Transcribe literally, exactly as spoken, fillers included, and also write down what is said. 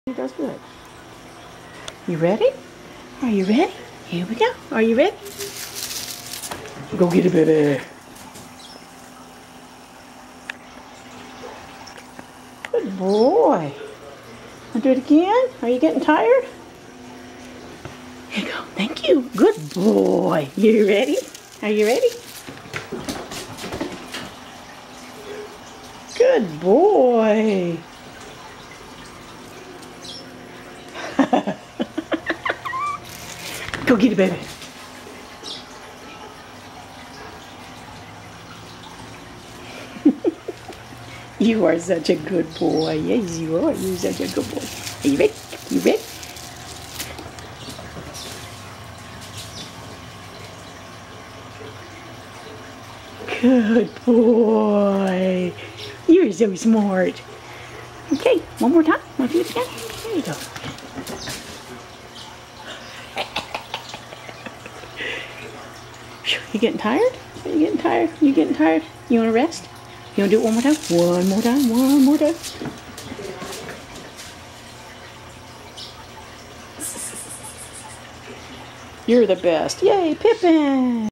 He does good. You ready? Are you ready? Here we go. Are you ready? Go get it, baby. Good boy. Want to do it again? Are you getting tired? Here you go. Thank you. Good boy. You ready? Are you ready? Good boy. Go get it, baby. You are such a good boy. Yes, you are. You're such a good boy. Are you ready? You ready? Good boy. You're so smart. Okay, one more time. Want to do it again? There you go. You getting tired? Are you getting tired? You getting tired? You want to rest? You want to do it one more time? One more time. One more time. You're the best. Yay, Pippin!